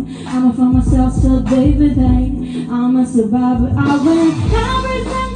I'ma find myself still, baby, I'm a survivor. I win everything